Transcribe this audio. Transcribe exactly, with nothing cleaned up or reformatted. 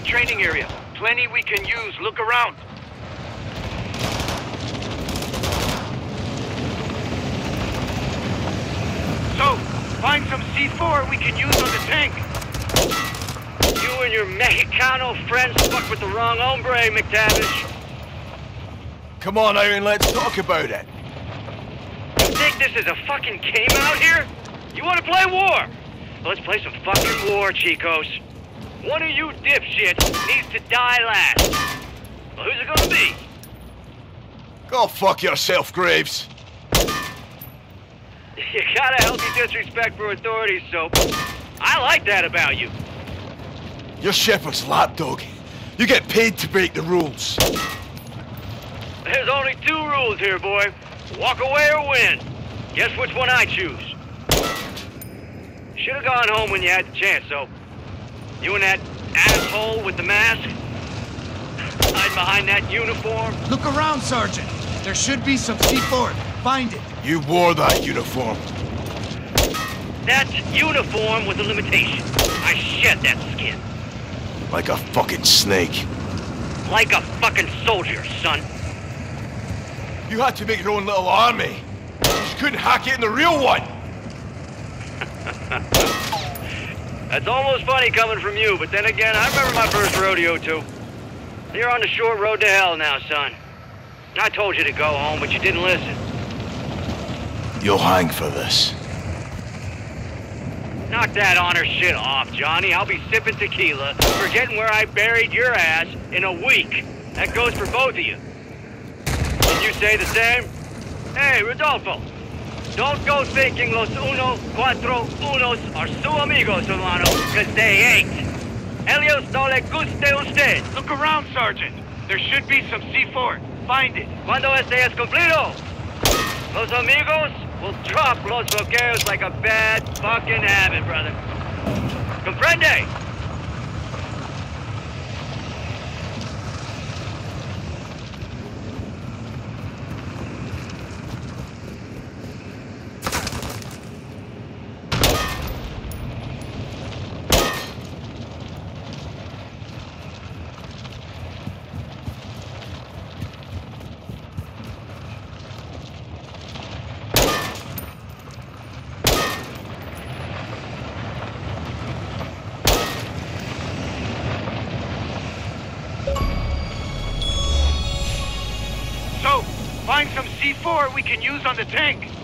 training area. Plenty we can use. Look around. So, find some C four we can use on the tank. You and your Mexicano friends fuck with the wrong hombre, McTavish. Come on, Aaron, let's talk about it. You think this is a fucking game out here? You want to play war? Well, let's play some fucking war, Chicos. One of you dipshits needs to die last. Well, who's it gonna be? Go fuck yourself, Graves. You got a healthy disrespect for authorities, Soap. I like that about you. You're Shepard's lapdog. You get paid to break the rules. There's only two rules here, boy. Walk away or win. Guess which one I choose. Should've gone home when you had the chance, Soap. You and that asshole with the mask? Hide behind that uniform? Look around, Sergeant. There should be some C four. Find it. You wore that uniform. That's uniform with a limitation. I shed that skin. Like a fucking snake. Like a fucking soldier, son. You had to make your own little army. You just couldn't hack it in the real one. That's almost funny coming from you, but then again, I remember my first rodeo too. You're on the short road to hell now, son. I told you to go home, but you didn't listen. You'll hang for this. Knock that honor shit off, Johnny. I'll be sipping tequila, forgetting where I buried your ass in a week. That goes for both of you. Can you say the same? Hey, Rodolfo. Don't go thinking los uno, cuatro, unos are su amigos, hermano, because they ain't. Ellos no le guste usted. Look around, Sergeant. There should be some C four. Find it. Cuando este es cumplido, los amigos will drop los bloqueos like a bad fucking habit, brother. Comprende? So, find some C four we can use on the tank.